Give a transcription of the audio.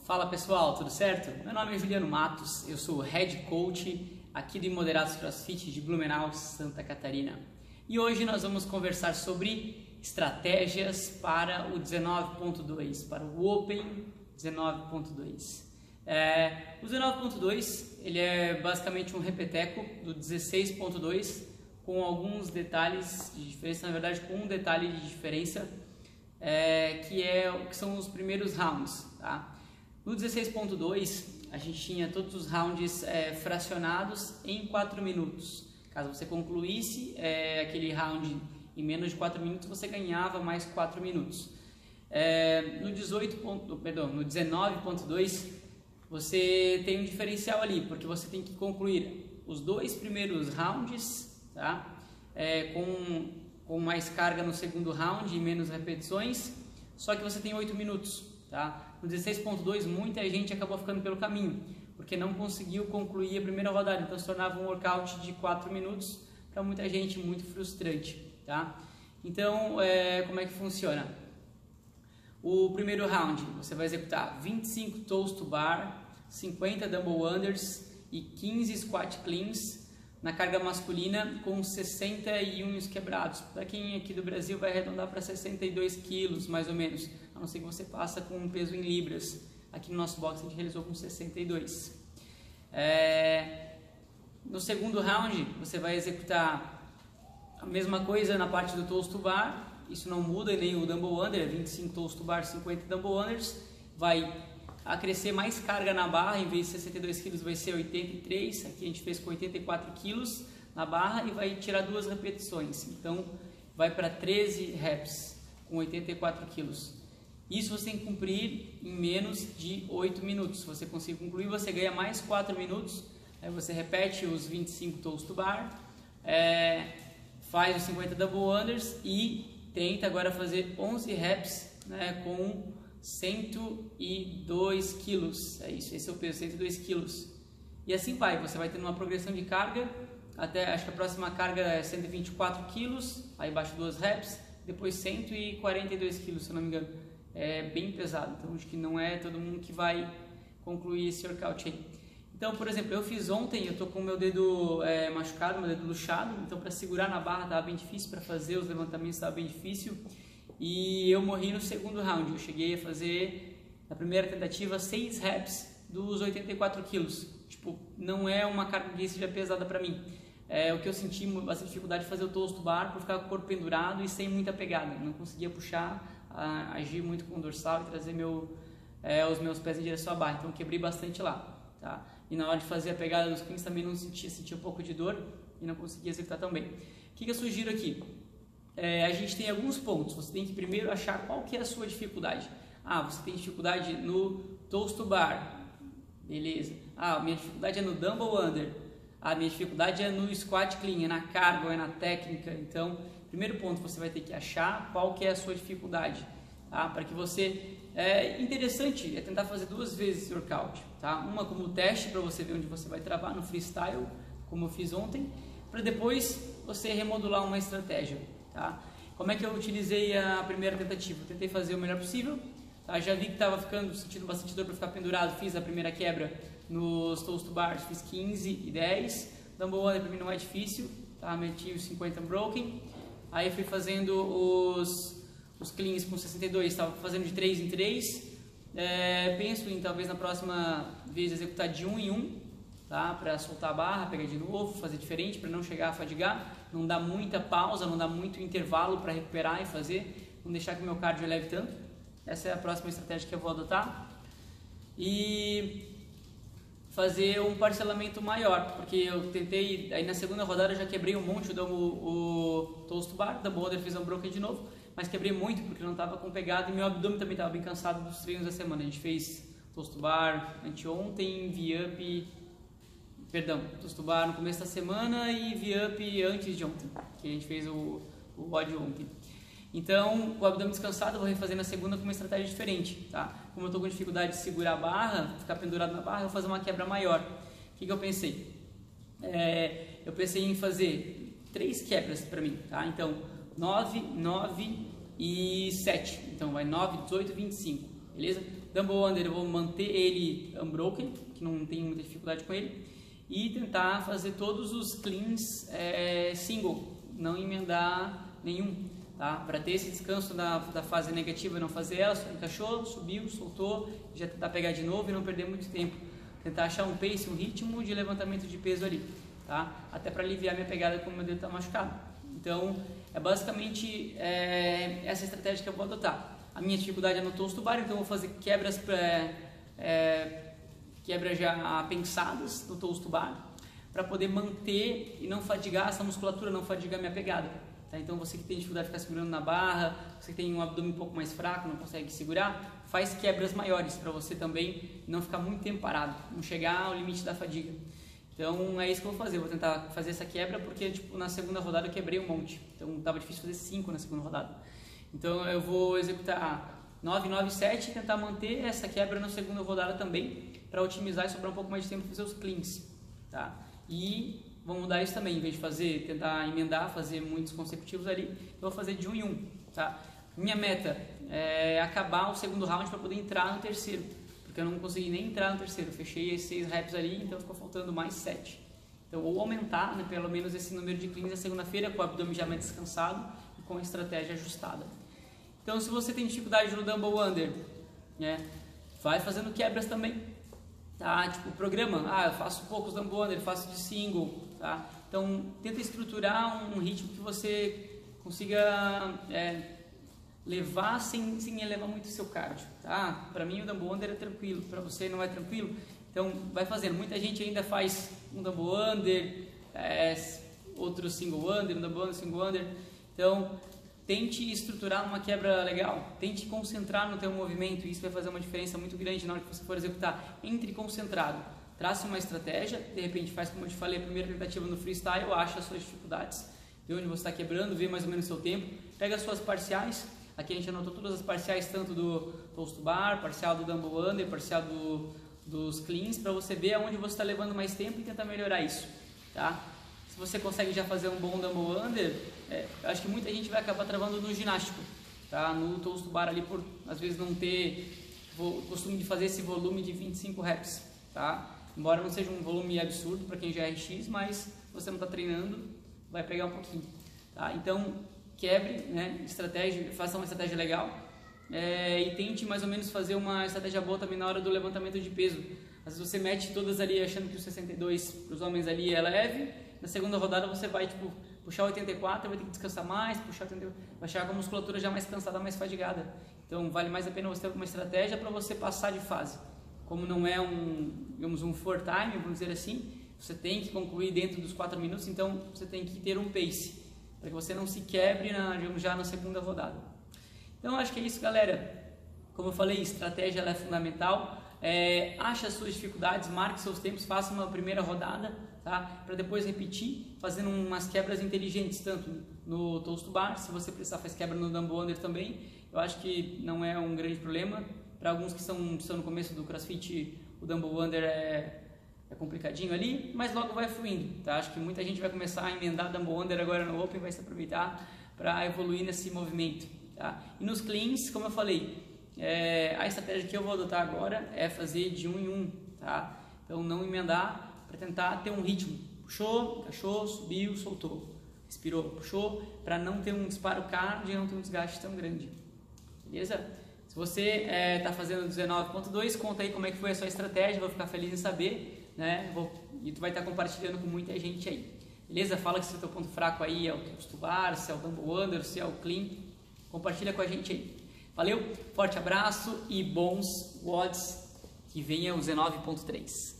Fala pessoal, tudo certo? Meu nome é Juliano Matos, eu sou o Head Coach aqui do Imoderados CrossFit de Blumenau, Santa Catarina. E hoje nós vamos conversar sobre estratégias para o 19.2, para o Open 19.2. O 19.2 ele é basicamente um repeteco do 16.2 com alguns detalhes de diferença, na verdade com um detalhe de diferença, que são os primeiros rounds, tá? No 16.2 a gente tinha todos os rounds fracionados em 4 minutos. Caso você concluísse aquele round em menos de 4 minutos, você ganhava mais 4 minutos. No 19.2 você tem um diferencial ali, porque você tem que concluir os 2 primeiros rounds, tá? Com mais carga no segundo round e menos repetições, só que você tem 8 minutos. Tá? No 16.2 muita gente acabou ficando pelo caminho, porque não conseguiu concluir a primeira rodada, então se tornava um workout de 4 minutos, para muita gente muito frustrante. Tá? Então, como é que funciona? O primeiro round, você vai executar 25 toes to bar, 50 dumbbell unders e 15 squat cleans na carga masculina com 61 quebrados. Para quem aqui do Brasil vai arredondar para 62 quilos mais ou menos, a não ser que você passa com um peso em libras. Aqui no nosso box a gente realizou com 62. No segundo round você vai executar a mesma coisa na parte do toes to bar, isso não muda, nem o dumbbell under, 25 toes to bar, 50 dumbbell unders, vai acrescer mais carga na barra, em vez de 62 quilos vai ser 83, aqui a gente fez com 84 quilos na barra e vai tirar 2 repetições, então vai para 13 reps com 84 quilos. Isso você tem que cumprir em menos de 8 minutos. Se você conseguir concluir, você ganha mais 4 minutos. Aí você repete os 25 toes to bar, faz os 50 double unders e tenta agora fazer 11 reps, né, com 102 quilos. É isso, esse é o peso, 102 quilos. E assim vai, você vai tendo uma progressão de carga, até acho que a próxima carga é 124 quilos, aí baixa 2 reps, depois 142 quilos, se eu não me engano. É bem pesado, então acho que não é todo mundo que vai concluir esse workout aí. Então, por exemplo, eu fiz ontem, eu tô com o meu dedo machucado, meu dedo luxado, então para segurar na barra estava bem difícil, para fazer os levantamentos estava bem difícil, e eu morri no segundo round. Eu cheguei a fazer, na primeira tentativa, 6 reps dos 84 quilos. Tipo, não é uma carga que seja pesada para mim. O que eu senti bastante dificuldade de fazer o toes to bar por ficar com o corpo pendurado e sem muita pegada. Não conseguia puxar, agir muito com o dorsal e trazer os meus pés em direção à barra, então quebrei bastante lá, tá? E na hora de fazer a pegada dos cleans também não senti um pouco de dor e não conseguia executar tão bem. O que eu sugiro aqui? A gente tem alguns pontos, você tem que primeiro achar qual que é a sua dificuldade. Você tem dificuldade no toes to bar, beleza. Minha dificuldade é no dumbbell under, minha dificuldade é no squat clean, é na carga ou é na técnica. Então, primeiro ponto, você vai ter que achar qual que é a sua dificuldade, tá? Para que você... interessante é tentar fazer 2 vezes esse workout, tá? Uma como teste para você ver onde você vai travar no freestyle, como eu fiz ontem, para depois você remodular uma estratégia, tá? Como é que eu utilizei a primeira tentativa? Eu tentei fazer o melhor possível, tá? Já vi que estava sentindo bastante dor para ficar pendurado, fiz a primeira quebra nos toes to bars, fiz 15 e 10, dumbbell under para mim não é difícil, tá? Meti os 50 broken. Aí fui fazendo os cleans com 62, estava fazendo de 3 em 3. Penso em talvez na próxima vez executar de 1 em 1, tá? Para soltar a barra, pegar de novo, fazer diferente, para não chegar a fadigar, não dar muita pausa, não dar muito intervalo para recuperar e fazer, não deixar que o meu cardio eleve tanto. Essa é a próxima estratégia que eu vou adotar. E fazer um parcelamento maior, porque eu tentei, aí na segunda rodada eu já quebrei um monte, o toes to bar, double under fiz um broken de novo, mas quebrei muito porque não estava com pegada e meu abdômen também estava bem cansado dos treinos da semana. A gente fez toes to bar anteontem, toes to bar no começo da semana e V-up antes de ontem, que a gente fez o WOD ontem. Então, o abdômen descansado eu vou refazer na segunda com uma estratégia diferente, tá? Como eu estou com dificuldade de segurar a barra, ficar pendurado na barra, eu vou fazer uma quebra maior. O que eu pensei? Eu pensei em fazer 3 quebras para mim, tá? Então, 9, 9 e 7. Então, vai 9, 18, 25, beleza? Dumbbell Under eu vou manter ele unbroken, que não tenho muita dificuldade com ele, e tentar fazer todos os cleans single, não emendar nenhum, tá? Para ter esse descanso da fase negativa, não fazer ela, encaixou, subiu, soltou, já tentar pegar de novo e não perder muito tempo. Tentar achar um pace, um ritmo de levantamento de peso ali, tá? Até para aliviar minha pegada quando meu dedo está machucado. Então, é basicamente essa estratégia que eu vou adotar. A minha dificuldade é no toast to bar, então eu vou fazer quebras já pensadas no toast to bar, para poder manter e não fadigar essa musculatura, não fadigar minha pegada. Tá? Então você que tem dificuldade de ficar segurando na barra, você que tem um abdômen um pouco mais fraco, não consegue segurar, faz quebras maiores para você também não ficar muito tempo parado, não chegar ao limite da fadiga. Então é isso que eu vou fazer, eu vou tentar fazer essa quebra porque tipo, na segunda rodada eu quebrei um monte, então estava difícil fazer 5 na segunda rodada. Então eu vou executar 9, 9, 7 e tentar manter essa quebra na segunda rodada também, para otimizar e sobrar um pouco mais de tempo para fazer os cleans. Tá? E vamos mudar isso também, em vez de tentar emendar, fazer muitos consecutivos ali, eu vou fazer de 1 em 1. Tá? Minha meta é acabar o segundo round para poder entrar no terceiro, porque eu não consegui nem entrar no terceiro, eu fechei esses 6 reps ali, então ficou faltando mais 7. Então ou aumentar, né, pelo menos esse número de cleans na segunda-feira, com o abdômen já mais descansado e com a estratégia ajustada. Então se você tem dificuldade no Dumbbell Under, né, vai fazendo quebras também. Tá? Tipo, programa, eu faço poucos Dumbbell Under, faço de single, tá? Então, tenta estruturar um ritmo que você consiga levar sem elevar muito o seu cardio, tá? Para mim o Dumbbell Under é tranquilo, para você não é tranquilo, então vai fazendo. Muita gente ainda faz um Dumbbell Under, outro single under, um Dumbbell Under, single under, então tente estruturar uma quebra legal, tente concentrar no teu movimento, isso vai fazer uma diferença muito grande na hora que você for executar. Entre concentrado, trace uma estratégia, de repente faz como eu te falei, a primeira tentativa no freestyle, acha as suas dificuldades, vê onde você está quebrando, vê mais ou menos o seu tempo, pega as suas parciais, aqui a gente anotou todas as parciais, tanto do toast to bar, parcial do Dumbbell Under, parcial dos cleans, para você ver aonde você está levando mais tempo e tentar melhorar isso, tá? Se você consegue já fazer um bom Dumbbell Under, acho que muita gente vai acabar travando no ginástico, tá? No toast to bar ali, por às vezes não ter o costume de fazer esse volume de 25 reps, tá? Embora não seja um volume absurdo para quem já é RX, mas se você não está treinando, vai pegar um pouquinho, tá? Então, quebre, né, estratégia, faça uma estratégia legal e tente mais ou menos fazer uma estratégia boa também na hora do levantamento de peso. Às vezes você mete todas ali achando que o 62 para os homens ali é leve, na segunda rodada você vai tipo puxar 84, vai ter que descansar mais, puxar 88, vai chegar com a musculatura já mais cansada, mais fadigada. Então vale mais a pena você ter uma estratégia para você passar de fase. Como não é um for time, vamos dizer assim, você tem que concluir dentro dos 4 minutos, então você tem que ter um pace, para que você não se quebre já na segunda rodada. Então acho que é isso, galera. Como eu falei, estratégia ela é fundamental. Ache as suas dificuldades, marque seus tempos, faça uma primeira rodada, tá? Para depois repetir, fazendo umas quebras inteligentes, tanto no toast to bar, se você precisar faz quebra no Dumbbell Under também. Eu acho que não é um grande problema. Para alguns que estão no começo do CrossFit, o Dumbbell Under é complicadinho ali, mas logo vai fluindo, tá? Acho que muita gente vai começar a emendar Dumbbell Under agora no Open, vai se aproveitar para evoluir nesse movimento, tá? E nos cleans, como eu falei, a estratégia que eu vou adotar agora é fazer de 1 em 1, tá? Então não emendar, para tentar ter um ritmo. Puxou, encaixou, subiu, soltou, respirou, puxou, para não ter um disparo cardio e não ter um desgaste tão grande, beleza? Se você está fazendo 19.2, conta aí como é que foi a sua estratégia, vou ficar feliz em saber, né? E tu vai estar compartilhando com muita gente aí, beleza? Fala que se o teu ponto fraco aí é o toast to bar, se é o Dumbbell Under, se é o clean, compartilha com a gente aí. Valeu, forte abraço e bons WODs, que venha o 19.3.